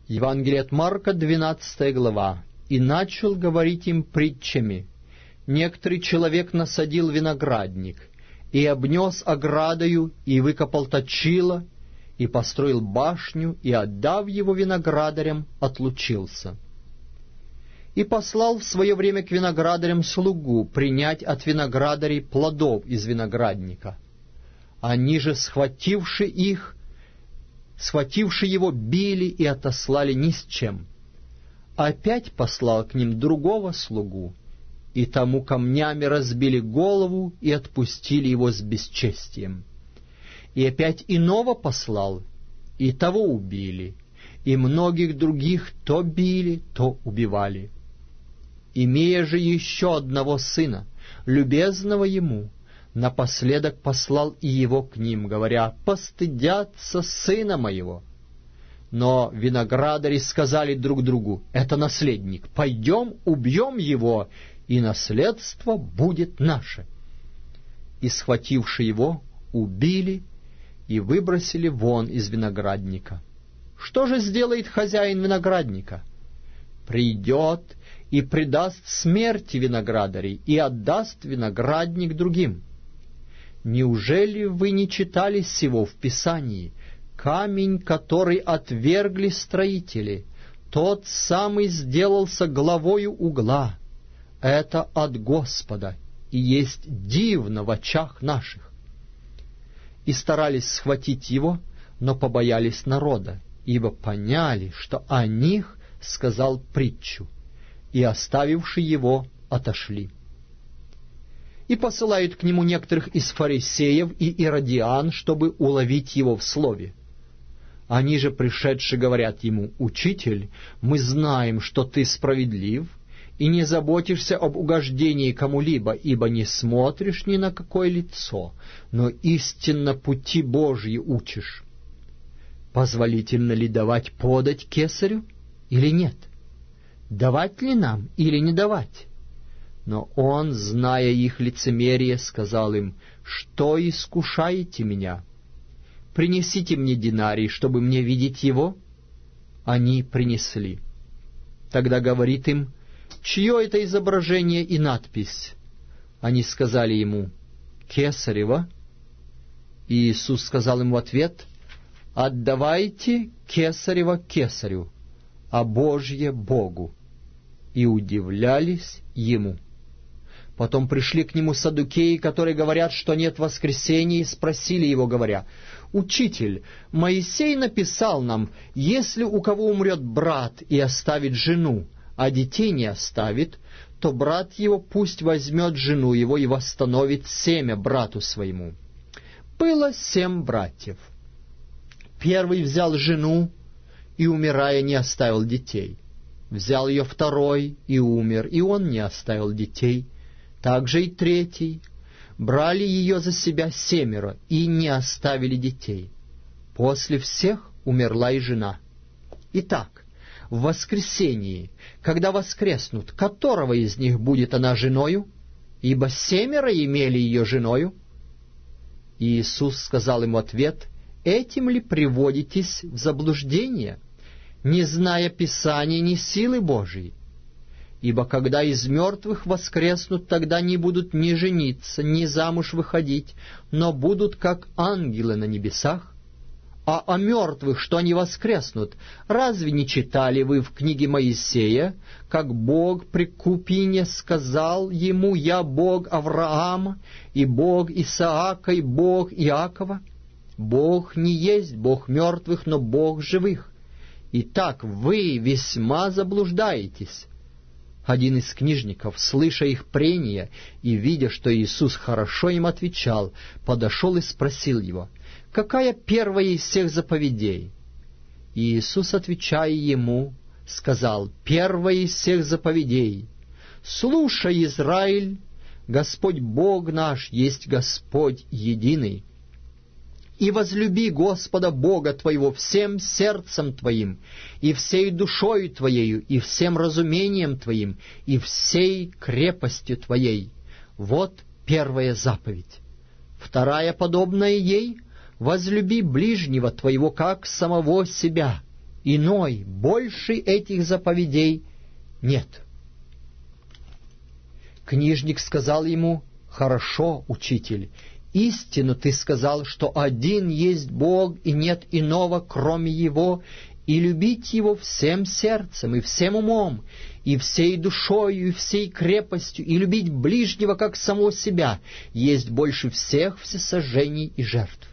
Евангелие от Марка, 12 глава. «И начал говорить им притчами. Некоторый человек насадил виноградник, и обнес оградою, и выкопал точило, и построил башню, и, отдав его виноградарям, отлучился. И послал в свое время к виноградарям слугу принять от виноградарей плодов из виноградника. Они же, схвативши его, били и отослали ни с чем. Опять послал к ним другого слугу, и тому камнями разбили голову и отпустили его с бесчестием. И опять иного послал, и того убили, и многих других то били, то убивали. Имея же еще одного сына, любезного ему, напоследок послал и его к ним, говоря: «Постыдятся сына моего». Но виноградари сказали друг другу: «Это наследник, пойдем, убьем его, и наследство будет наше». И, схвативши его, убили и выбросили вон из виноградника. Что же сделает хозяин виноградника? Придет и предаст смерти виноградарей, и отдаст виноградник другим. Неужели вы не читали сего в Писании? Камень, который отвергли строители, тот самый сделался главою угла. Это от Господа, и есть дивно в очах наших. И старались схватить его, но побоялись народа, ибо поняли, что о них сказал притчу, и, оставивши его, отошли. И посылают к нему некоторых из фарисеев и иродиан, чтобы уловить его в слове. Они же, пришедши, говорят ему: «Учитель, мы знаем, что ты справедлив, и не заботишься об угождении кому-либо, ибо не смотришь ни на какое лицо, но истинно пути Божьи учишь. Позволительно ли давать подать кесарю или нет? Давать ли нам или не давать?» Но он, зная их лицемерие, сказал им: «Что искушаете меня? Принесите мне динарий, чтобы мне видеть его». Они принесли. Тогда говорит им: «Чье это изображение и надпись?» Они сказали ему: «Кесарева». И Иисус сказал им в ответ: «Отдавайте кесарева кесарю, а Божье Богу». И удивлялись ему. Потом пришли к нему саддукеи, которые говорят, что нет воскресения, и спросили его, говоря: «Учитель, Моисей написал нам, если у кого умрет брат и оставит жену, а детей не оставит, то брат его пусть возьмет жену его и восстановит семя брату своему». Было 7 братьев. Первый взял жену и, умирая, не оставил детей. Взял ее второй и умер, и он не оставил детей. Также и третий. Брали ее за себя 7 и не оставили детей. После всех умерла и жена. Итак, в воскресении, когда воскреснут, которого из них будет она женою? Ибо 7 имели ее женою. И Иисус сказал ему ответ: «Этим ли приводитесь в заблуждение, не зная Писания, ни силы Божией? Ибо когда из мертвых воскреснут, тогда не будут ни жениться, ни замуж выходить, но будут как ангелы на небесах. А о мертвых, что они воскреснут, разве не читали вы в книге Моисея, как Бог при Купине сказал ему: «Я Бог Авраама, и Бог Исаака, и Бог Иакова»? Бог не есть Бог мертвых, но Бог живых. Итак, вы весьма заблуждаетесь». Один из книжников, слыша их прения и видя, что Иисус хорошо им отвечал, подошел и спросил его: «Какая первая из всех заповедей?» И Иисус, отвечая ему, сказал: «Первая из всех заповедей: слушай, Израиль, Господь Бог наш есть Господь единый. И возлюби Господа Бога твоего всем сердцем твоим, и всей душою твоею, и всем разумением твоим, и всей крепостью твоей». Вот первая заповедь. Вторая, подобная ей: возлюби ближнего твоего, как самого себя. Иной, больше этих заповедей нет». Книжник сказал ему: «Хорошо, учитель, истину ты сказал, что один есть Бог, и нет иного, кроме Его, и любить Его всем сердцем, и всем умом, и всей душою, и всей крепостью, и любить ближнего, как самого себя, есть больше всех всесожжений и жертв».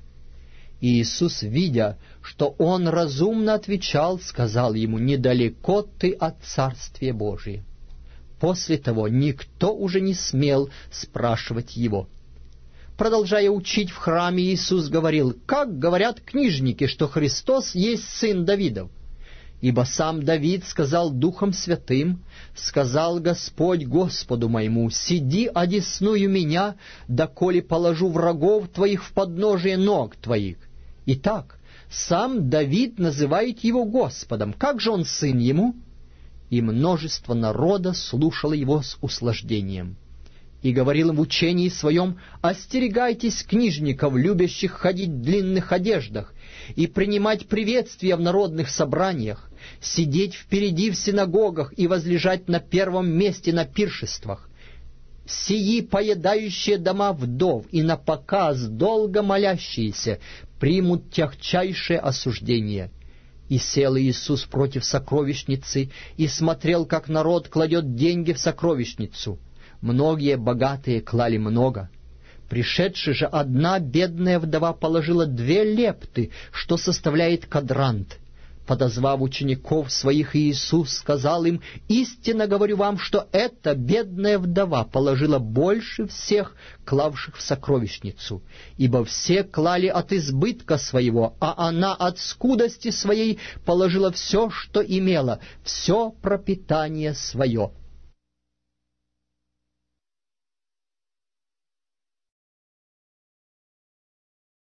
И Иисус, видя, что он разумно отвечал, сказал ему: «Недалеко ты от Царствия Божия». После того никто уже не смел спрашивать его. Продолжая учить в храме, Иисус говорил: «Как говорят книжники, что Христос есть сын Давидов? Ибо сам Давид сказал Духом Святым: сказал Господь Господу моему: сиди одесную меня, доколе положу врагов твоих в подножие ног твоих». Итак, сам Давид называет его Господом. Как же он сын ему? И множество народа слушало его с услаждением. И говорил им в учении своем: «Остерегайтесь книжников, любящих ходить в длинных одеждах, и принимать приветствия в народных собраниях, сидеть впереди в синагогах и возлежать на первом месте на пиршествах. Сии, поедающие дома вдов и на показ долго молящиеся, примут тягчайшее осуждение». И сел Иисус против сокровищницы и смотрел, как народ кладет деньги в сокровищницу. Многие богатые клали много. Пришедшая же одна бедная вдова положила 2 лепты, что составляет квадрант. Подозвав учеников своих, Иисус сказал им: «Истинно говорю вам, что эта бедная вдова положила больше всех, клавших в сокровищницу, ибо все клали от избытка своего, а она от скудости своей положила все, что имела, все пропитание свое».